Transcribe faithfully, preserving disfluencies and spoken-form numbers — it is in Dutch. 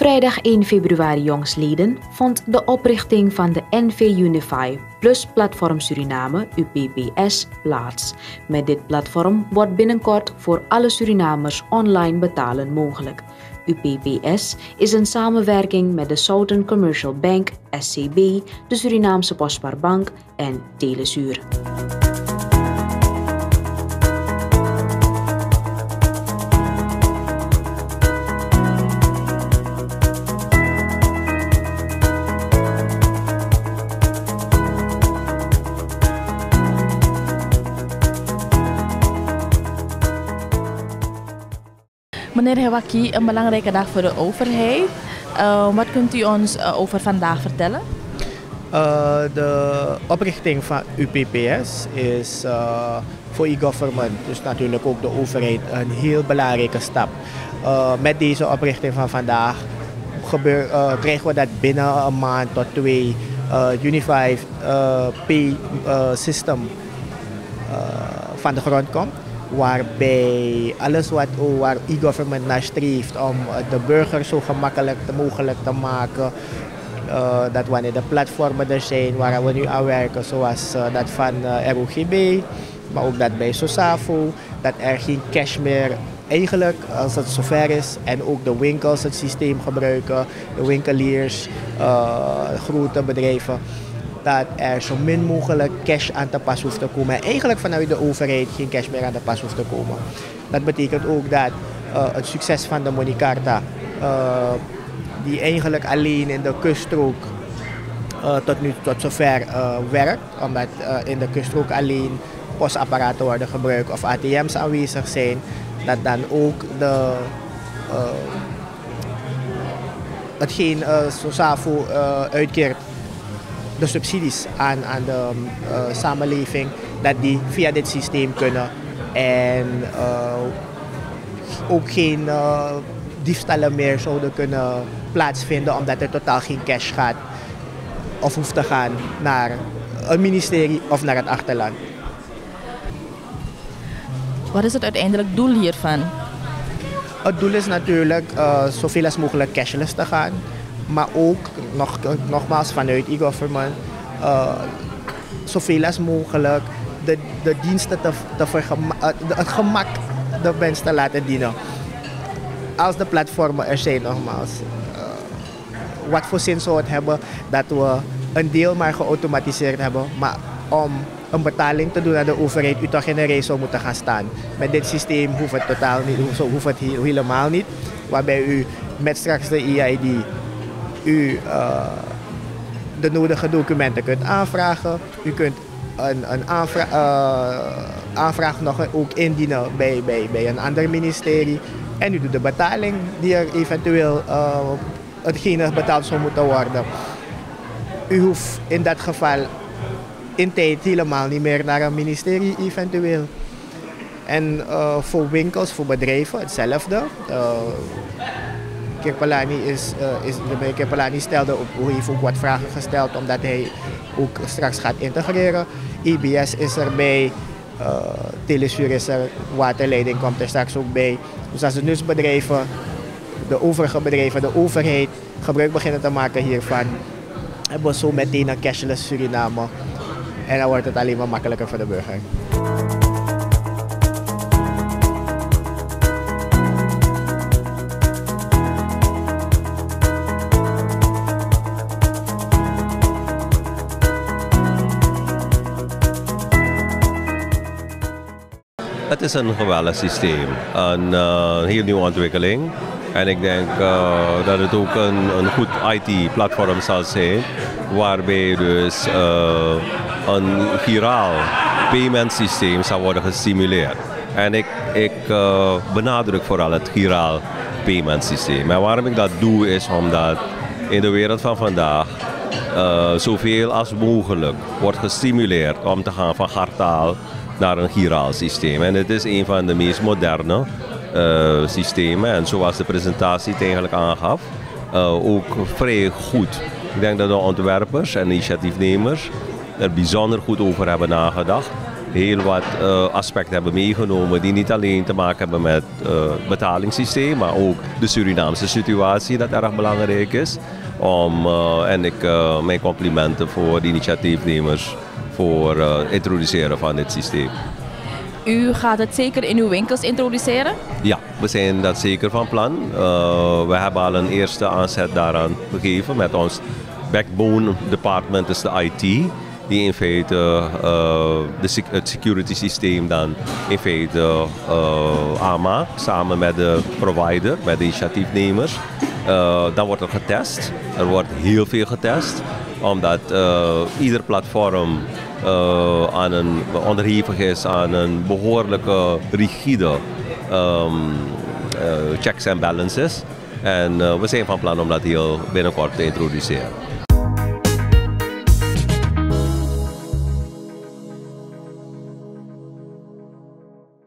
vrijdag één februari jongstleden vond de oprichting van de N V Unify Plus Platform Suriname U P P S plaats. Met dit platform wordt binnenkort voor alle Surinamers online betalen mogelijk. U P P S is een samenwerking met de Southern Commercial Bank, S C B, de Surinaamse Postbaarbank en Telesuur. Meneer Hewaki, een belangrijke dag voor de overheid. Uh, wat kunt u ons uh, over vandaag vertellen? Uh, de oprichting van U P P S is uh, voor e-government, dus natuurlijk ook de overheid, een heel belangrijke stap. Uh, met deze oprichting van vandaag gebeur, uh, krijgen we dat binnen een maand tot twee uh, Unified uh, Pay uh, System uh, van de grond komt. Waarbij alles wat waar e-government naar streeft om de burger zo gemakkelijk mogelijk te maken. Uh, dat wanneer de platformen er zijn waar we nu aan werken, zoals uh, dat van uh, R O G B, maar ook dat bij SOSAFO, dat er geen cash meer eigenlijk, als het zover is, en ook de winkels het systeem gebruiken, de winkeliers, uh, grote bedrijven, dat er zo min mogelijk cash aan te pas hoeft te komen. En eigenlijk vanuit de overheid geen cash meer aan te pas hoeft te komen. Dat betekent ook dat uh, het succes van de Moneycarta, uh, die eigenlijk alleen in de kuststrook uh, tot nu tot zover uh, werkt, omdat uh, in de kuststrook alleen postapparaten worden gebruikt of A T M's aanwezig zijn, dat dan ook de uh, hetgeen uh, SOSAFO uh, uitkeert, de subsidies aan, aan de uh, samenleving, dat die via dit systeem kunnen en uh, ook geen uh, diefstallen meer zouden kunnen plaatsvinden, omdat er totaal geen cash gaat of hoeft te gaan naar een ministerie of naar het achterland. Wat is het uiteindelijk doel hiervan? Het doel is natuurlijk uh, zoveel als mogelijk cashless te gaan, maar ook nog, nogmaals vanuit e-government uh, zoveel als mogelijk de, de diensten te, te vergema- uh, de, het gemak de mensen te laten dienen. Als de platformen er zijn, nogmaals, uh, wat voor zin zou het hebben dat we een deel maar geautomatiseerd hebben, maar om een betaling te doen aan de overheid u toch in een rij zou moeten gaan staan. Met dit systeem hoeft het totaal niet, hoeft het helemaal niet, waarbij u met straks de E I D u uh, de nodige documenten kunt aanvragen. U kunt een, een aanvra- uh, aanvraag nog ook indienen bij, bij, bij een ander ministerie. En u doet de betaling die er eventueel uh, hetgene betaald zou moeten worden. U hoeft in dat geval in tijd helemaal niet meer naar een ministerie eventueel. En uh, voor winkels, voor bedrijven hetzelfde. Uh, Kirpelani is, uh, is, de meneer Kirpelani stelde op, heeft ook wat vragen gesteld omdat hij ook straks gaat integreren. I B S is erbij, uh, Telesuur is er, waterleiding komt er straks ook bij. Dus als de nieuwsbedrijven, de overige bedrijven, de overheid gebruik beginnen te maken hiervan, hebben we zo meteen een cashless Suriname. En dan wordt het alleen maar makkelijker voor de burger. Het is een geweldig systeem, een uh, heel nieuwe ontwikkeling. En ik denk uh, dat het ook een, een goed I T-platform zal zijn, waarbij dus uh, een giraal payment systeem zal worden gestimuleerd. En ik, ik uh, benadruk vooral het giraal payment systeem. En waarom ik dat doe is omdat in de wereld van vandaag uh, zoveel als mogelijk wordt gestimuleerd om te gaan van gartaal naar een giraal systeem. En het is een van de meest moderne uh, systemen. En zoals de presentatie het eigenlijk aangaf, uh, ook vrij goed. Ik denk dat de ontwerpers en initiatiefnemers er bijzonder goed over hebben nagedacht. heel wat uh, aspecten hebben meegenomen die niet alleen te maken hebben met het uh, betalingssysteem, maar ook de Surinaamse situatie dat erg belangrijk is. Om, uh, en ik, uh, mijn complimenten voor de initiatiefnemers voor uh, het introduceren van dit systeem. U gaat het zeker in uw winkels introduceren? Ja, we zijn dat zeker van plan. Uh, we hebben al een eerste aanzet daaraan gegeven met ons backbone department, is de I T. Die in feite uh, de, het security systeem dan in feite uh, aanmaakt samen met de provider, met de initiatiefnemers. Uh, dan wordt er getest. Er wordt heel veel getest, omdat uh, ieder platform uh, aan een, onderhevig is aan een behoorlijke rigide um, uh, checks en balances. En uh, we zijn van plan om dat heel binnenkort te introduceren.